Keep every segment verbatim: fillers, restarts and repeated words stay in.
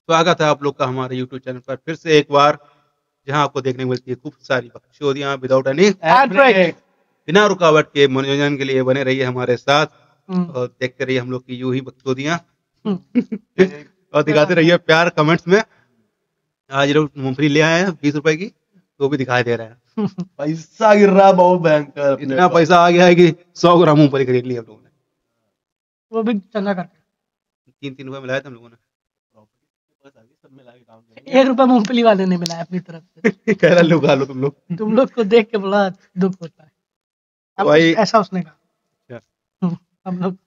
स्वागत है आप लोग का हमारे यूट्यूब चैनल पर फिर से एक बार, जहां आपको देखने को मिलती है खूब सारी बकचोदियां विदाउट एनी एड ब्रेक, बिना रुकावट के मनोरंजन के लिए बने रहिए हमारे साथ और देखते रहिए हम लोग की यूं ही बकचोदियां और दिखाते रहिए प्यार कमेंट्स में। आज लोग मूंगफली ले आए हैं बीस रुपए की, तो भी दिखाई दे रहा है पैसा गिर रहा है बहुत भयंकर, इतना पैसा आ गया है कि सौ ग्राम मूंगफली खरीद ली हम लोगों ने, वो भी चंदा करके तीन तीन रुपए मिलाए थे हम लोगों ने। एक रुपया मूंगफली वाले ने मिलाया अपनी तरफ से कह रहा लो खा लो तुम लोग, तुम लोग को देख के बड़ा दुख होता है। अब भाई ऐसा उसने कहा हम लोग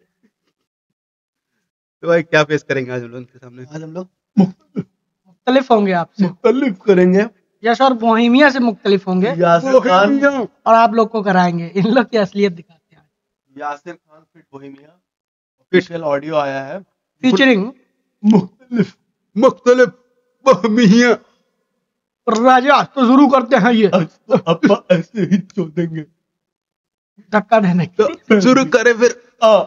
तो भाई क्या पेश करेंगे आज हम लोग के सामने? आज हम लोग मुख्तलिफ होंगे आपसे, मुख्तलिफ करेंगे यश और बोहेमिया से मुख्तलिफ होंगे यासिर खान और आप लोग को कराएंगे इन लोग की असलियत दिखाते हैं। Yasir Khan feat Bohemia official audio आया है फीचरिंग मुख्तलिफ मुख्तलिफ बोहेमिया। राजा तो शुरू करते हैं ये अब ऐसे ही छोड़ेंगे धक्का देने तो शुरू करे फिर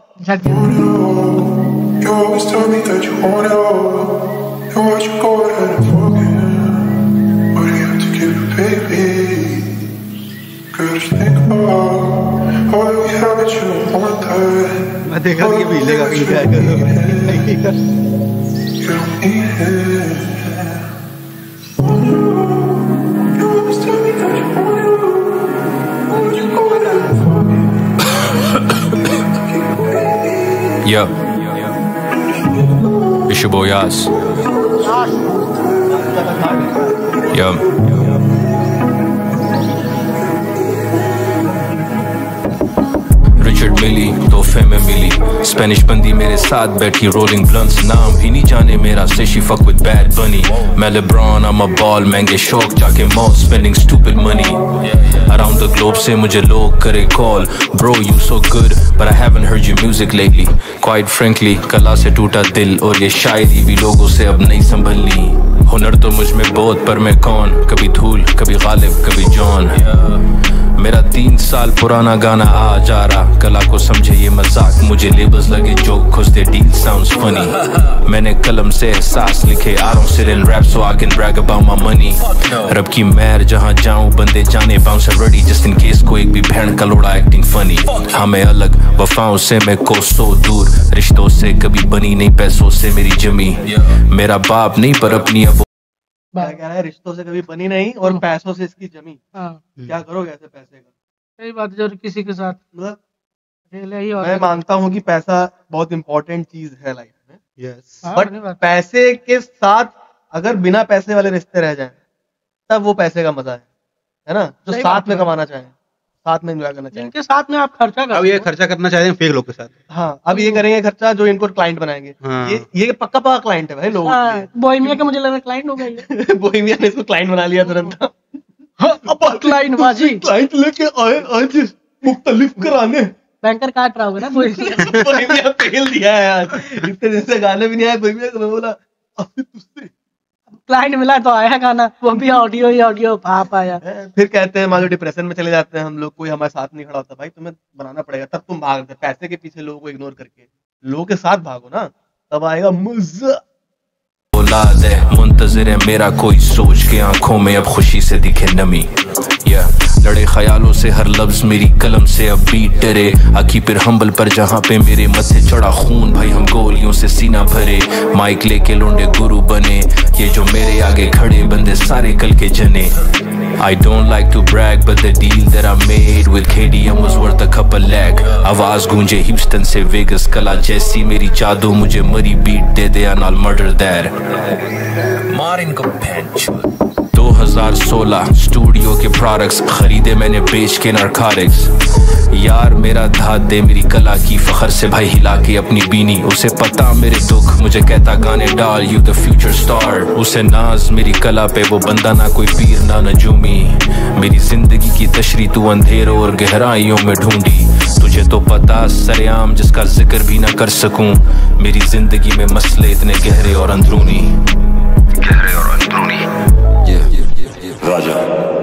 You always tell me that you want it all. You watch you go ahead and forget. But you have to give it, baby. Girl, just think about all that we have that you don't want that. मैं देखा कि भी लेगा कि क्या करो You don't need it. You always tell me that you want it all. You watch you go ahead and forget. Give it, baby. Yeah. It's your boy Yas. Yeah. Richard Mille तोहफे में मिली, Spanish बंदी मेरे साथ बैठी rolling ब्लंट्स, नाम भी नहीं जाने मेरा से शी फक विद बैड बनी, मैं लेब्रॉन I'm a ball, महंगे शौक जाके mall spending stupid money, around the globe से मुझे लोग करे call, bro you so good but I haven't heard your music lately, quite frankly कला से टूटा दिल और ये शायरी भी लोगों से अब नहीं संभलनी, हुनर तो मुझ में बहुत पर मैं कौन, कभी धूल कभी गालिब कभी जॉन, मेरा तीन साल पुराना गाना आ जा रहा, कला को समझे ये मजाक, मुझे लेबल्स लगे जो खुशते डील साउंड्स फनी, मैंने कलम से एहसास लिखे I don't sit in rap so I can brag about my money, रब की मेहर जहाँ जाऊँ बंदे जाने bouncer ready just in case कोई भी भैंड का लोड़ा acting funny, हाँ मैं अलग वफाओं से मैं कोसों दूर, रिश्तों से कभी बनी नहीं पैसों से मेरी जमी, मेरा बाप नहीं पर अपनी अब क्या कह रहा है, रिश्तों से कभी बनी नहीं और पैसों से इसकी जमी। क्या करोगे ऐसे पैसे का? सही बात जो किसी के साथ मतलब ही मैं मानता हूँ कि पैसा बहुत इंपॉर्टेंट चीज है लाइफ में, यस, बट पैसे के साथ अगर बिना पैसे वाले रिश्ते रह जाएं तब वो पैसे का मजा है, है ना, जो साथ में कमाना चाहें, साथ में एंजॉय करना चाहें, इनके साथ में आप खर्चा कर, अब ये खर्चा करना चाहते हैं फेक लोग के साथ। हाँ अब ये करेंगे खर्चा जो इनको क्लाइंट बनाएंगे। हाँ। ये ये पक्का पक्का क्लाइंट है भाई लोगों के लिए। बोहेमिया का मुझे लग रहा है क्लाइंट हो गया बोहेमिया ने इसको क्लाइंट बना लिया तुरंत। अब क्लाइंट बाजी क्लाइंट लेके आए आज मुख्तलिफ कराने, बैंकर काट रहा होगा ना बोहेमिया बोहेमिया फेल दिया है आज, इतने दिन से गाने भी नहीं आए बोहेमिया को, मैं बोला अब तुझसे क्लाइंट मिला तो आया गाना, वो भी ऑडियो ही ऑडियो भाप आया। फिर कहते हैं मान लो डिप्रेशन में चले जाते हैं हम लोग, कोई हमारे साथ नहीं खड़ा होता, भाई तुम्हें बनाना पड़ेगा तब तुम भागते, पैसे के पीछे लोगों को इग्नोर करके लोगों के साथ भागो ना, तब आएगा मजा। औलाद है मुंतज़िर है मेरा कोई सोच के आंखों में अब खुशी से दिखे नमी, या लड़े ख्यालों से हर लफ्ज मेरी कलम से अब बीट डरे, आखी फिर हम्बल पर जहाँ पे मेरे मत्थे चढ़ा खून, भाई हम गोलियों से सीना भरे, माइक लेके लोंडे गुरु बने, ये जो मेरे आगे खड़े बंदे सारे कल के जने, I don't like to brag but the deal that I made with K D M was worth a couple lakh, आवाज गूंजे ह्यूस्टन से वेगस, कला जैसी मेरी जादू मुझे मरी बीट दे दे and I'll murder that, मार इनको पैंच। दो हज़ार सोलह स्टूडियो के प्रोडक्ट्स खरीदे मैंने बेच के नारकोटिक्स, यार मेरा धात दे मेरी कला की फखर से भाई हिला के अपनी बीनी, उसे पता मेरे दुख मुझे कहता गाने डाल यू द फ्यूचर स्टार, उसे नाज मेरी कला पे वो बंदा ना कोई पीर ना नजूमी, मेरी जिंदगी की तशरी तू अंधेरों और गहराइयों में ढूंढी, तुझे तो पता सरेआम जिसका जिक्र भी ना कर सकूं, मेरी जिंदगी में मसले इतने गहरे और अंदरूनी, गहरे और अंदरूनी। राजा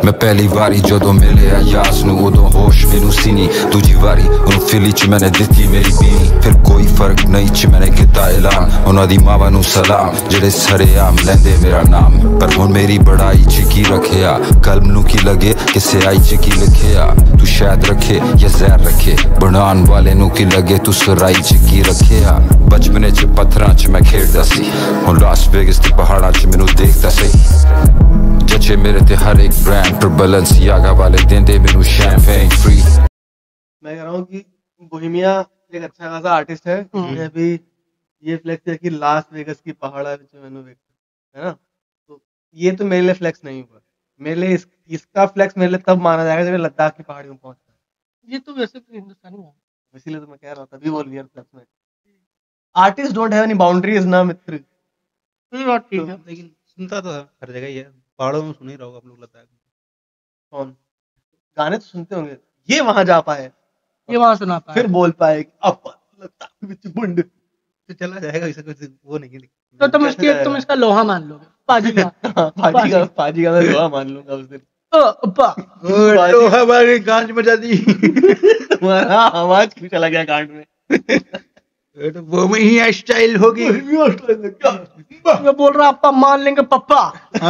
मैं पहली वारी जदों मिले यास नू उदों होश मैनू सी नहीं दूजी वारी उन्होंने फिली च मैंने दिती मेरी बीनी फिर कोई फर्क नहीं च मैंने किता ऐलान उन्हां दी मावां नू सलाम जेड़े सरेआम लैंदे मेरा नाम पर हुण मेरी बड़ाई च की रखिया कल्ब नू की लगे कि सियाई च की लिखिया तू शायद रखे या जहर रखे बनान वाले नू की लगे तू सराई च की रखिया बचपने च पत्थरां च मैं खेडदा सी हुण लास वेगस ते पहाड़ां च मैनू देखदा सही जचे मेरे ते हर एक ब्रांड पर बैलेंसियागा वाले देंदे मैनू शैंपेन फ्री। मैं कह रहा हूँ कि बोहेमिया एक अच्छा खासा आर्टिस्ट है। ये अभी ये फ्लेक्स है कि लास वेगस की पहाड़ा मैनू है ना, तो ये तो मेरे लिए फ्लेक्स नहीं हुआ। मेरे लिए इस, इसका फ्लेक्स मेरे लिए तब माना जाएगा जब लद्दाख की पहाड़ियों में पहुंचता है। ये तो वैसे भी हिंदुस्तानी है, इसीलिए तो मैं कह रहा था तभी बोल गया फ्लेक्स में। Artist don't have any boundaries ना मित्र। ये बात ठीक है, लेकिन सुनता तो हर जगह ही है, पहाड़ों में सुन ही रहा होगा आप लोग लद्दाख में। कौन गाने तो सुनते होंगे, ये वहां जा पाए, ये वहां सुना पाए, फिर बोल पाए अब लद्दाख विच बुंड तो चला जाएगा, ऐसा कुछ वो नहीं है। तो तुम इसकी तुम इसका लोहा मान लोगे, पाजी का पाजी का पाजी का मैं लोहा मान लूंगा उस दिन। ओ पा तो हमारी गांज बजा दी तुम्हारा आवाज क्यों चला गया कांड में? तो वो में ही स्टाइल होगी। मैं बोल रहा आपका मान लेंगे पप्पा।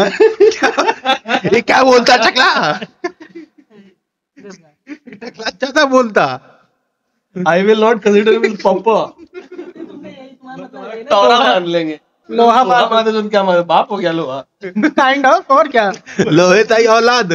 ये क्या बोलता टकला? टकला अच्छा था बोलता। I will not consider him पप्पा। टोरा मान लेंगे, लोहा मान माते तो क्या माते, बाप हो गया लोहा। काइंड ऑफ, और क्या लोहे ताई औलाद।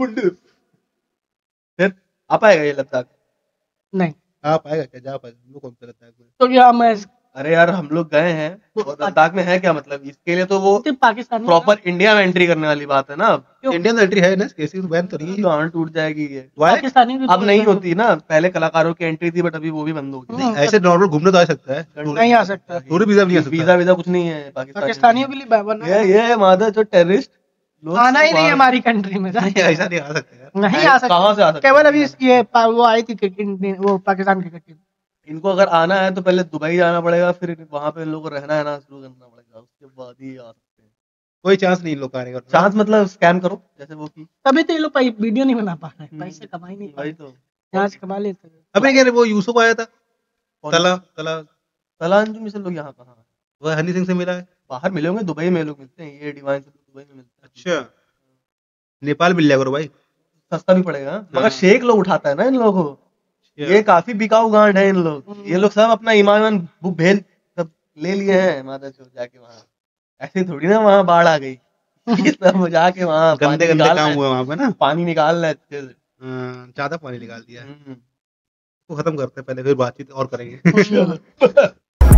फिर आप आएगा ये लद्दाख? नहीं आप आएगा क्या? जा पाएगा, हम लोग कौन सा लद्दाख में। तो क्या मैं अरे यार हम लोग गए हैं और लद्दाख में है क्या मतलब? इसके लिए तो वो पाकिस्तानी प्रॉपर इंडिया में एंट्री करने वाली बात है ना। इंडिया में एंट्री है ना, केसी में बैन तो नहीं है। गांड टूट जाएगी ये। पाकिस्तानी भी अब नहीं होती ना, पहले कलाकारों की एंट्री थी बट अभी वो भी बंद हो गई। ऐसे नॉर्मल घूमने तो आ सकता है, नहीं आ सकता, टूर वीजा भी नहीं आ सकता। वीजा वीजा कुछ नहीं है पाकिस्तानियों के लिए बाबा ये ये मादा जो टेररिस्ट आना ही नहीं हमारी कंट्री में, ऐसा नहीं आ सकता, नहीं आ सकता। कहाँ से आ सकता? केवल अभी ये वो आई थी क्रिकेट, वो पाकिस्तान क्रिकेट टीम। इनको अगर आना है तो पहले दुबई जाना पड़ेगा, फिर वहां पे इन लोगों को रहना है ना शुरू करना पड़ेगा, उसके बाद ही आ सकते हैं। कोई चांस नहीं लोग आने का। चांस मतलब स्कैम करो जैसे वो की, तभी तो ये लोग वीडियो नहीं बना पा रहे हैं, पैसे कमा ही नहीं पा भाई रहे। तो यहाँ से कमा लेते हैं। अबे कह रहे वो यूसुफ आया था, तला तला तलांजुम से लोग यहाँ कहाँ है? वो हनी सिंह से मिला है। बाहर मिले होंगे, दुबई में लोग मिलते हैं, ये डिवाइन से दुबई में मिलते हैं। अच्छा, नेपाल मिल जाएगा भाई, सस्ता भी पड़ेगा, मगर शेख लोग उठाता है ना इन लोगों को। ये काफी बिकाऊ गांड है इन लोग, ये लोग सब अपना ईमान भेद सब ले लिए हैं माता चो जाके वहाँ। ऐसे थोड़ी ना वहाँ बाढ़ आ गई, ये सब जाके वहाँ गंदे गंदे काम हुए वहाँ पे ना, पानी निकाल रहे अच्छे से, ज्यादा पानी निकाल दिया। तो खत्म करते हैं पहले, फिर बातचीत और करेंगे।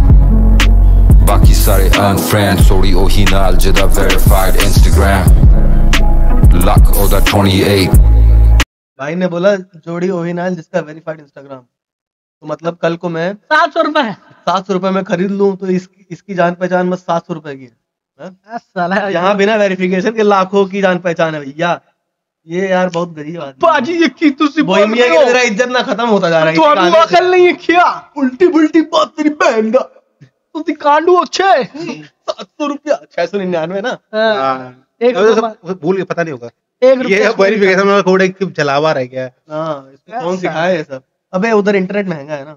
बाकी सारे अनफ्रेंड सॉरी ओही नाल जिदा वेरीफाइड इंस्टाग्राम लक ओदा अट्ठाईस। भाई ने बोला जोड़ी ओही नाल जिसका वेरीफाइड इंस्टाग्राम, तो मतलब कल को मैं सात सौ रुपए सात सौ रुपए में खरीद लूं तो इस, इसकी जान पहचान बस सात सौ रुपए की है। यहाँ बिना वेरिफिकेशन के लाखों की जान पहचान है भैया। ये यार बहुत गरीब आदमी ये की तुसी बोहेमिया की मेरा इज्जत ना खत्म होता जा रहा है। तो अकल नहीं है क्या? उल्टी बुल्टी बात तेरी बहन का। तुसी कांडू अच्छे सात सौ रुपया छह सौ निन्यानवे ना, एक भूल के पता नहीं होगा एक ये वेरिफिकेशन वाला कोड एक चलावा रह गया। हाँ, इसको कौन सिखाया ये सब? अबे उधर इंटरनेट महंगा है ना,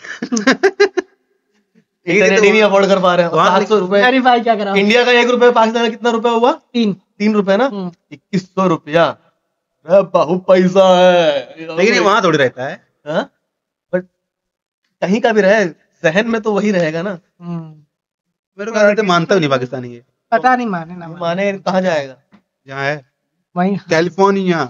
इंटरनेट ही नहीं अफोर्ड कर पा रहे हैं। सात सौ रुपए वेरीफाई क्या करा? इंडिया का एक रुपए पाकिस्तान का कितना रुपया हुआ? तीन तीन रुपए ना, इक्कीस सौ रुपया बहुत पैसा है। लेकिन ये वहां थोड़ी रहता है, बट कहीं का भी रहे जहन में तो वही रहेगा ना। मेरे को मानता भी नहीं पाकिस्तानी है, पता नहीं माने ना माने कहाँ जाएगा? जहाँ है वहीं कैलिफोर्निया।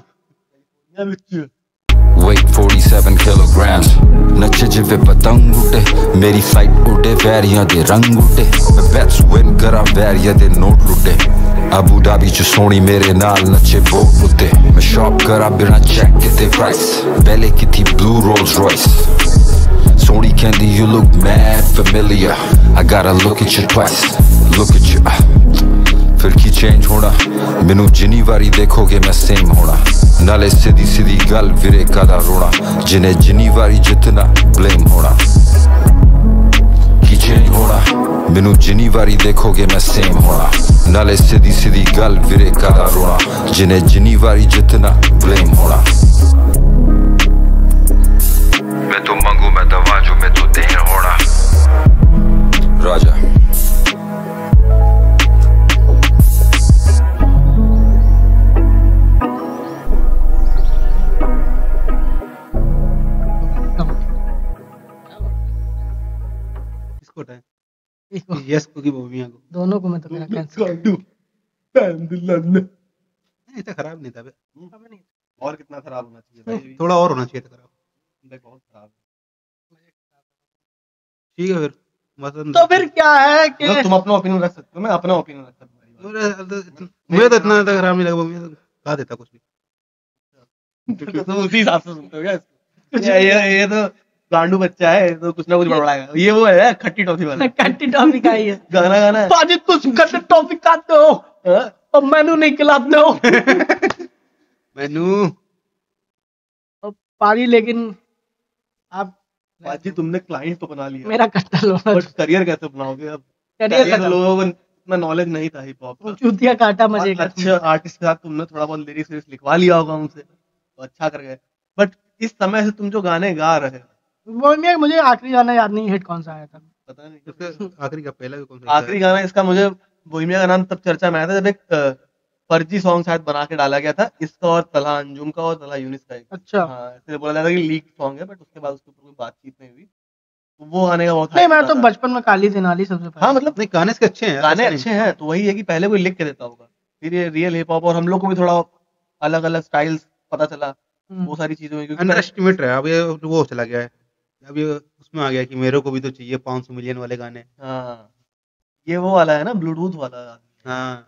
Weight forty-seven kilograms नचे जिवे पतंग उड़े मेरी फ्लाइट उड़े वैरियां दे रंग उड़े मैं बेट्स विन करा वैरियां दे नोट लुटे अबू धाबी च सोनी मेरे नाल नचे बोट उते मैं शॉप करा बिना चेक किते प्राइस पहले की थी ब्लू रोल्स रॉयस सोनी कहंदी you look mad familiar I gotta look at you twice look at you uh. फिर की चेंज होना मैनू जिनी वारी देखोगे मैं सेम होना नाले सीधी सीधी गल विरे कादा रोना जिन्हें जिनी वारी जितना ब्लेम होना की चेंज होना मैनू जिनी वारी देखोगे मैं सेम होना नाले सीधी सीधी गल वीरे कादा रोना जिन्हें जिनी वारी जितना ब्लेम होना मैं तो मंगू मैं दवा जो मैं तो देन होना राजा किसको टाइम यस को की बोमिया को दोनों को मैं तो मेरा कैंसर इतना खराब नहीं था बे। और कितना खराब होना चाहिए भाई, थोड़ा और होना चाहिए था खराब। बहुत खराब है। ठीक है फिर मतलब तो फिर क्या है कि मतलब तुम अपना ओपिनियन रख सकते हो, मैं अपना ओपिनियन रख सकता हूँ। मुझे मुझे तो इतना ज्यादा खराब नहीं लगा बोमिया कहा देता कुछ भी। तुम उसी हिसाब से सुनते हो क्या इसको? ये ये ये तो गांडू बच्चा है, तो कुछ ना कुछ बड़बड़ाएगा। ये वो है खट्टी टॉफी वाला कट्टी टॉफी का ही है गाना गाना है। पाजी तुम कट्टी टॉफी खाते हो हाँ? और मैनू नहीं खिलाते हो मैनू और पाजी लेकिन आप बाजी तुमने क्लाइंट तो बना लिया, मेरा कट्टा लो बट करियर कैसे बनाओगे अब? करियर पहले तो खत्म। लोगों को इतना नॉलेज नहीं था हिप हॉप का। चूतिया काटा मजे का अच्छे आर्टिस्ट के साथ तुमने थोड़ा बहुत लिरिक्स लिखवा लिया होगा उनसे, तो अच्छा कर गए। बट इस समय से तुम जो गाने गा रहे हो, वो में मुझे आखिरी गाना याद नहीं हिट कौन सा आया था पता नहीं इसका आखिरी का पहला भी कौन सा आखिरी गाना इसका मुझे बोहेमिया का नाम तब चर्चा में आया था जब एक अ, फर्जी सॉन्ग शायद बना के डाला गया था इसका और तलहा अंजुम का और तलहा यूनिस का एक। अच्छा हाँ, इसलिए बोला जाता है कि लीक सॉन्ग है, बट उसके बाद उसके ऊपर कोई बातचीत नहीं हुई। तो वो आने का बहुत नहीं hype मैं तो था। बचपन में काली दिनाली सबसे पहले हाँ मतलब नहीं गाने इसके अच्छे हैं गाने अच्छे हैं, तो वही है कि पहले कोई लिख के देता होगा, फिर ये रियल हिप हॉप और हम लोग को भी थोड़ा अलग अलग स्टाइल्स पता चला, हम्म। वो सारी चीजें हुई क्योंकि अंडर एस्टिमेट रहा अब ये वो चला गया है अब ये उसमें आ गया कि मेरे को भी तो चाहिए पाँच सौ मिलियन वाले गाने। हाँ ये वो वाला है ना ब्लूटूथ वाला। हाँ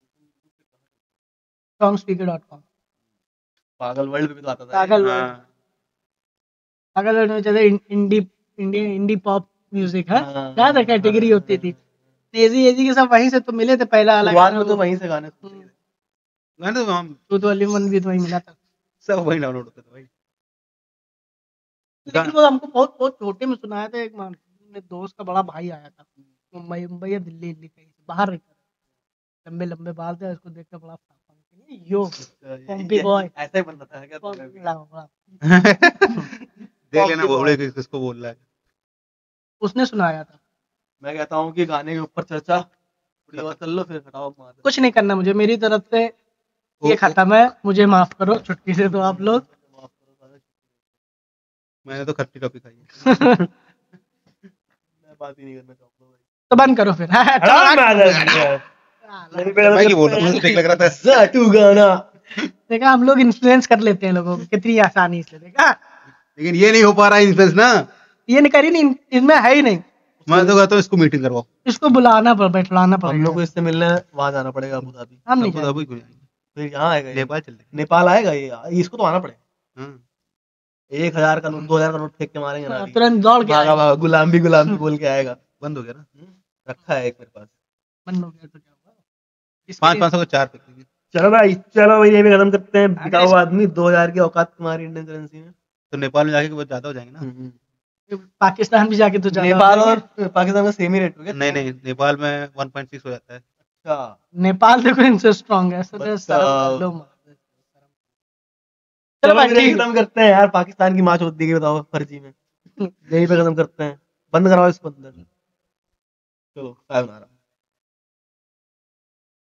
सॉन्ग स्पीकर डॉट कॉम पागल वर्ल्ड पे भी तो आता था। पागल हाँ वर्ल्ड पागल वर्ल्ड में चले इंडी इंडी इंडी पॉप म्यूजिक है हाँ। क्या था कैटेगरी होती थी एजी एजी के सब वहीं से तो मिले थे पहला अलग शुरुआत में तो वहीं से गाने सुनते थे। गाने तो हम टू तो वन भी तो वहीं मिला था सब वही डाउनलोड होते थे भाई। लेकिन वो हमको बहुत बहुत छोटे में सुनाया था एक बार मेरे दोस्त का बड़ा भाई आया था मुंबई मुंबई या दिल्ली दिल्ली कहीं से बाहर रहता था लंबे लंबे बाल थे उसको देखकर बड़ा यो पंपी ये- बॉय ऐसा ही बनता था क्या तुम्हें भी? देख लेना बोले कि किसको बोल रहा है। उसने सुनाया था मैं कहता हूँ कि गाने के ऊपर चर्चा थोड़ी और कर लो, फिर हटाओ मार दो। कुछ नहीं करना मुझे मेरी तरफ से ये ओके। खत्म है मुझे माफ करो छुट्टी से दो आप लोग मैंने तो खट्टी टॉपी खाई है। मैं बात ही नहीं करना चाहूंगा भाई। तो बंद करो फिर मैं की बोल रहा हूँ मुझे ठीक लग रहा था। जाटू गाना देखा हम लोग इन्फ्लुएंस कर लेते हैं लोगों को कितनी आसानी से देखा लेकिन ये नहीं हो पा रहा है इन्फ्लुएंस ना। ये नहीं करी नहीं इसमें है ही नहीं मैं तो कहता हूँ इसको मीटिंग करवाओ। इसको बुलाना पड़ बैठलाना हम लोग पड़ेगा को इससे मिलने वहां जाना पड़ेगा अबू धाबी। हम नहीं अबू जाएंगे। धाबी क्यों जाएंगे? फिर यहाँ आएगा ये। नेपाल चलते हैं। नेपाल आएगा ये, इसको तो आना पड़ेगा। हाँ। एक हजार का नोट दो हजार का नोट फेंक के मारेंगे ना अभी। तुरंत दौड़ के भागा आएगा। भागा गुलाम भी गुलाम भी बोल के आएगा। बंद हो गया ना। रखा है एक मेरे पास। बंद हो गया तो क्या हुआ इसके पाँच लिए- पाँच सौ को चार फेंक देंगे। चलो भाई चलो भाई ये भी खत्म करते हैं। बिकाऊ आदमी दो हजार की औकात तुम्हारी इंडियन करेंसी में। तो नेपाल में जाके बहुत ज्यादा हो जाएंगे ना। पाकिस्तान भी जाके तो ज्यादा नेपाल हो और जाएगा। पाकिस्तान का सेम ही रेट हो गया। नहीं नहीं नेपाल में वन पॉइंट सिक्स हो जाता है। अच्छा नेपाल देखो इनसे स्ट्रांग है सर बताओ। शर्म कर लो मत। चलो चलो भाई भाई ठीक खत्म करते हैं यार। पाकिस्तान की माच होती है बताओ फर्जी में। यही पे खत्म करते हैं। बंद कराओ इसको अंदर। चलो साहब नारा।